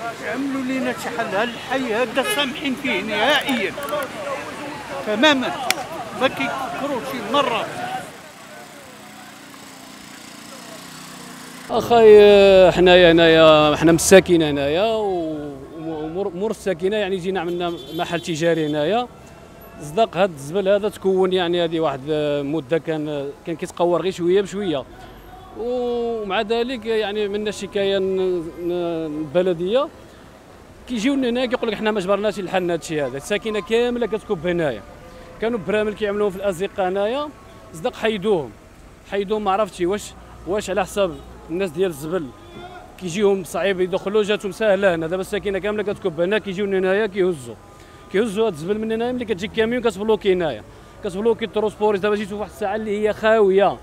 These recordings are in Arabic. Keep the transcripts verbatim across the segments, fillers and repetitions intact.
عملوا لنا شي حل. هالحي هذا سامحين فيه نهائيا تماما، ما كيفكروش شي مره. اخاي حنايا هنايا حنا مساكين هنايا ومور الساكنه، يعني جينا عملنا محل تجاري هنايا. صدق هذا الزبل هذا تكون يعني هذه واحد مده كان كان كيتقور غير شويه بشويه، ومع ذلك يعني منا شكايه البلديه كيجيو لنا هنا كيقول لك حنا ما جبرناش الحل هذا الشيء هذا. الساكنه كامله كتكب هنايا، كانوا برامل كيعملوهم في الازقه هنايا، صدق حيدوهم حيدوهم ما عرفتش واش واش على حساب الناس ديال الزبل كيجيهم صعيب يدخلوا، جاتهم ساهله هنا. دابا الساكنه كامله كتكب هنا، كيجيو هنايا كيهزوا كيهزوا هذا الزبل من هنايا. ملي كتجي كاميون كتبلوكي هنايا، كتبلوكي التروسبوريس. دابا جيتو في واحد الساعه اللي هي خاويه.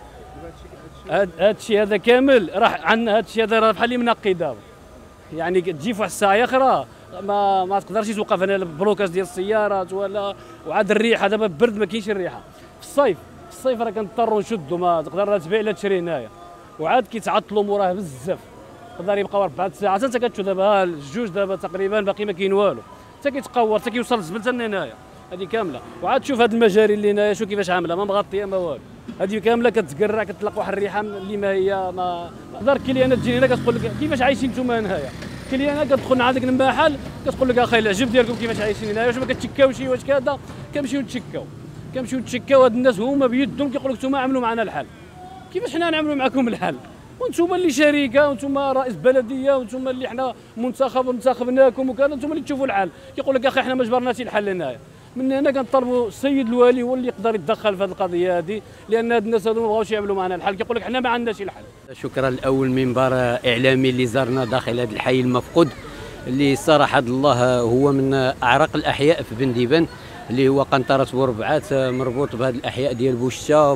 هذا الشيء هذا كامل راه عندنا، هذا الشيء هذا راه بحال اللي منقي دابا. يعني تجي في واحد الساعه اخرى ما ما تقدرش توقف هنا البلوكاج ديال السيارات ولا. وعاد الريحه دابا برد ما كاينش الريحه. في الصيف في الصيف راه كنضطروا نشدوا، ما تقدر لا تبيع لا تشري هنايا. وعاد كيتعطلوا موراه بزاف، يقدر يبقاو اربع ساعات حتى كتشوف. دابا الجوج دابا تقريبا باقي ما كاين والو، حتى كيتقور حتى كيوصل الزبل حتى هنايا هذه كامله. وعاد شوف هذه المجاري اللي هنايا شوف كيفاش عامله، ما مغطيه ما والو. هذه كامله كتقرع، كتطلق واحد الريحه اللي ما هي ما تقدر. كليانات تجي هنا كتقول لك كيفاش عايشين نتوما هنايا. كليانات كتدخل مع هذاك المحل كتقول لك اخي العجب ديالكم كيفاش عايشين هنايا، واش ما كتشكاوش واش كذا. كنمشيو نتشكاو كنمشيو نتشكاو. هاد الناس هما بيدهم كيقول لك نتوما عملوا معنا الحل. كيفاش حنا نعملوا معكم الحل وانتم اللي شركه وانتم رئيس بلديه وانتم اللي حنا منتخب وانتخبناكم وكذا، انتم اللي تشوفوا الحل. كيقول لك اخي حنا ما جبرناش الحل هنايا. من هنا كنطلبوا السيد الوالي هو اللي يقدر يتدخل في هذه القضيه هذه، لان هاد الناس هذو ما بغاوش يعملوا معنا الحل. كيقول لك حنا ما عندناش الحل. شكرا الاول منبر اعلامي اللي زارنا داخل هذا الحي المفقود، اللي صراحه الله هو من اعرق الاحياء في بنديبان، اللي هو قنطره بوربعات مربوط بهذه الاحياء ديال بوشتا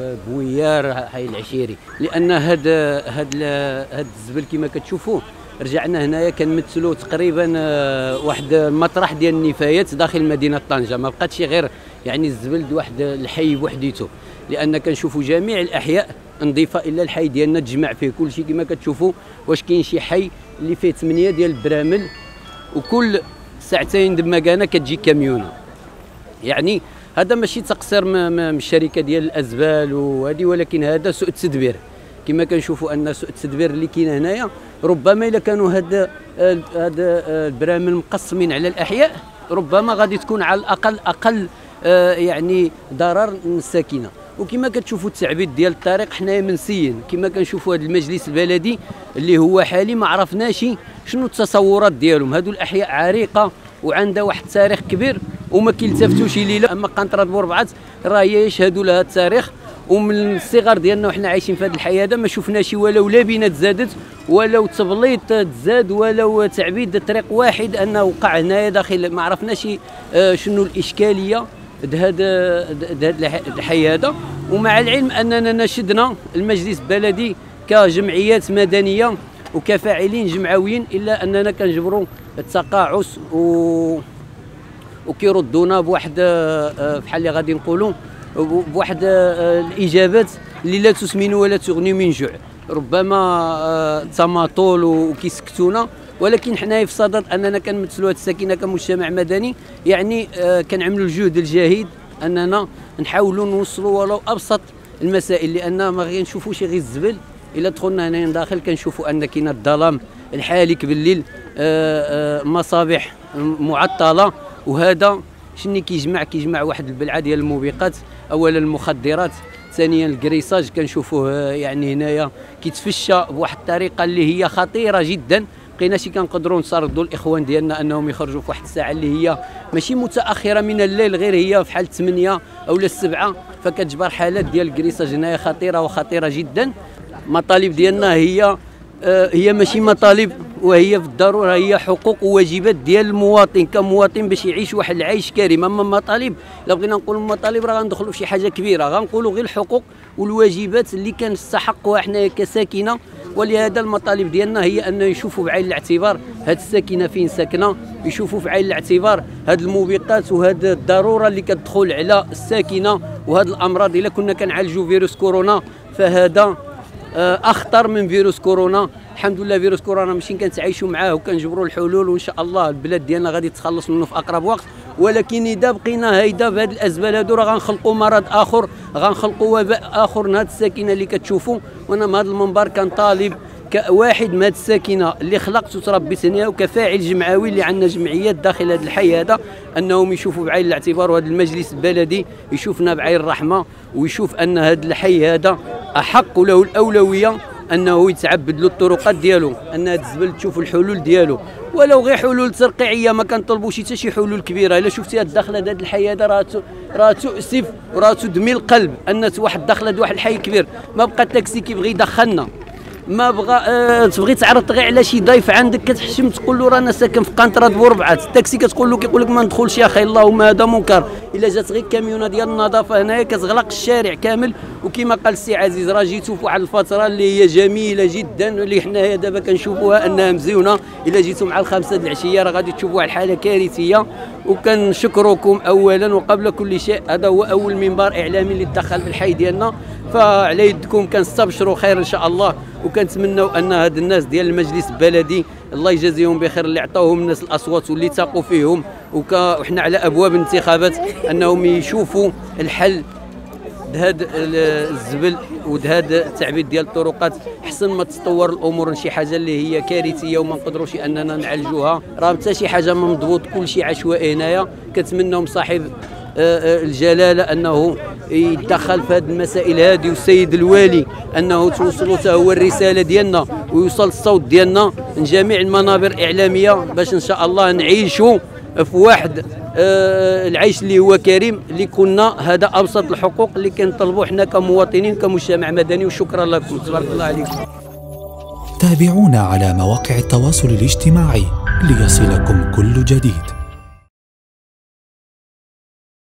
بويار حي العشيري. لان هذا هذا هذا الزبل كما كتشوفوا رجعنا هنايا كنمثلوا تقريبا واحد المطرح ديال النفايات داخل مدينه طنجه. ما بقاتش غير يعني الزبل واحد الحي بوحديته، لان كنشوفوا جميع الاحياء نظيفه الا الحي ديالنا تجمع فيه كل شيء كما كتشوفوا. واش كاين شي حي اللي فيه ثمانيه ديال البرامل وكل ساعتين دماكانه كتجي كاميونه؟ يعني هذا ماشي تقصير من الشركه ديال الازبال وهذه، ولكن هذا سوء التدبير. كما كنشوفوا ان سوء التدبير اللي كاين هنايا، ربما الا كانوا هاد هاد البرامل مقسمين على الاحياء ربما غادي تكون على الاقل اقل يعني ضرر للساكنه. وكما كتشوفوا التعبيد ديال الطريق حنايا منسيين. كما كنشوفوا هذا المجلس البلدي اللي هو حالي ما عرفناش شنو التصورات ديالهم. هذو الاحياء عريقه وعندها واحد التاريخ كبير وما كيلتفتوش ليها. اما قنطره بوربعات راه هي يشهدوا لها التاريخ، ومن الصغر ديالنا وحنا عايشين في هذه الحياه هذا ما شفناش ولو لبنه تزادت ولو تبليط تزاد ولو تعبيد طريق واحد انه وقع هنايا داخل. ما عرفناش شنو الاشكاليه هذا هذا الحي هذا. ومع العلم اننا نشدنا المجلس البلدي كجمعيات مدنيه وكفاعلين جمعويين، الا اننا كنجبروا التقاعس و وكيردونا بواحد بحال اللي غادي نقولوا بواحد الاجابات اللي لا تسمن ولا تغني من جوع. ربما تماطل وكيسكتونا، ولكن حنايا في صدد اننا كنمثلوا هذه الساكنه كمجتمع مدني. يعني كنعملوا الجهد الجاهد اننا نحاولوا نوصلوا ولو ابسط المسائل، لان ما غنشوفوش غير الزبل. الا دخلنا هنا داخل كنشوفوا ان كاين الظلام الحالك بالليل، مصابيح معطله. وهذا شنو كيجمع كيجمع واحد البلعه ديال الموبقات. اولا المخدرات، ثانيا الكريساج كنشوفوه يعني هنايا كيتفشى بواحد الطريقه اللي هي خطيره جدا. بقيناش كنقدروا نسردوا الاخوان ديالنا انهم يخرجوا في واحد الساعه اللي هي ماشي متاخره من الليل، غير هي في حال ثمانية او السبعة، فكتجبر حالات ديال الكريساج هنايا خطيره وخطيره جدا. المطالب ديالنا هي هي ماشي مطالب، وهي في الضروره هي حقوق وواجبات ديال المواطن كمواطن باش يعيش واحد العيش كريم. اما مطالب الا بغينا نقولوا مطالب راه غندخلوا في شي حاجه كبيره، غنقولوا غير الحقوق والواجبات اللي كنستحقوها حنايا كساكنه. ولهذا المطالب ديالنا هي ان يشوفوا بعين الاعتبار هاد الساكنه فين ساكنه، يشوفوا في عين الاعتبار هاد الموبقات وهاد الضروره اللي كتدخل على الساكنه وهاد الامراض. الا كنا كنعالجوا فيروس كورونا فهذا اخطر من فيروس كورونا. الحمد لله فيروس كورونا ماشي كنتعايشوا معاه وكنجبروا الحلول، وان شاء الله البلاد ديالنا غادي تخلص منه في اقرب وقت. ولكن اذا بقينا هيدا بهاد الازبال هادو راه غنخلقوا مرض اخر، غنخلقوا وباء اخر من هاد الساكنه اللي كتشوفوا. وانا من هذا المنبر كنطالب كواحد من هاد الساكنه اللي خلقت وتربيت هنا وكفاعل جمعوي اللي عندنا جمعيات داخل هذا الحي هذا، انهم يشوفوا بعين الاعتبار، وهذا المجلس البلدي يشوفنا بعين الرحمه ويشوف ان هذا الحي هذا احق له الاولويه انه يتعبد له الطرقات ديالو، ان هاد الزبل تشوف الحلول ديالو، ولو غير حلول ترقيعيه ما كنطلبوش حتى شي حلول كبيره. الا شفتي هاد الدخله هاد الحي هذا راه راه تؤسف وراه تدمي القلب ان واحد دخله واحد الحي كبير. ما بقى التاكسي كيبغي يدخلنا، ما بغى أه تبغي تعرض غير على شي ضيف عندك كتحشم تقول له رانا ساكن في قنطره بوربعات، التاكسي كتقول له كيقول لك ما ندخلش يا اخي اللهم هذا منكر. الا جات غير كاميونه ديال النظافه هنايا كتغلق الشارع كامل. وكما قال السي عزيز راه جيتو في واحد الفتره اللي هي جميله جدا اللي حنايا دابا كنشوفوها انها مزيونه. الا جيتو مع الخمسه د العشيه راه غادي تشوفوا واحد الحاله كارثيه. وكنشكركم اولا وقبل كل شيء، هذا هو اول منبر اعلامي اللي تدخل في الحي ديالنا، فعلى يدكم كنستبشروا خير ان شاء الله. وكنتمنوا ان هاد الناس ديال المجلس البلدي الله يجازيهم بخير اللي عطاوهم الناس الاصوات واللي تاقوا فيهم، وحنا على ابواب الانتخابات انهم يشوفوا الحل لهذا الزبل ولهذا التعبيد ديال الطرقات. حسن ما تطور الامور لشي حاجه اللي هي كارثيه وما نقدروش اننا نعالجوها، راه حتى شي حاجه ما مضبوط، كل شيء عشوائي هنايا. كنتمناو من صاحب الجلاله انه يتدخل في هذه المسائل هذه، والسيد الوالي انه توصلوا حتى هو الرساله ديالنا ويوصل الصوت ديالنا من جميع المنابر الاعلاميه باش ان شاء الله نعيشوا في واحد آه العيش اللي هو كريم، اللي كنا هذا ابسط الحقوق اللي كنطلبوا حنا كمواطنين كمجتمع مدني. وشكرا لكم، تبارك الله عليكم. تابعونا على مواقع التواصل الاجتماعي ليصلكم كل جديد.